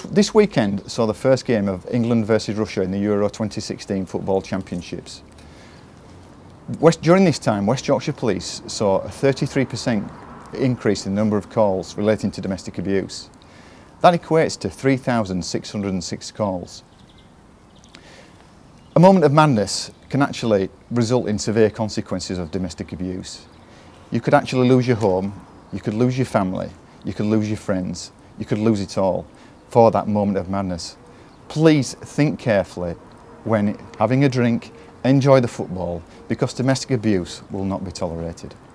This weekend saw the first game of England versus Russia in the Euro 2016 Football Championships. During this time, West Yorkshire Police saw a 33% increase in the number of calls relating to domestic abuse. That equates to 3,606 calls. A moment of madness can actually result in severe consequences of domestic abuse. You could actually lose your home, you could lose your family, you could lose your friends, you could lose it all for that moment of madness. Please think carefully when having a drink, enjoy the football, because domestic abuse will not be tolerated.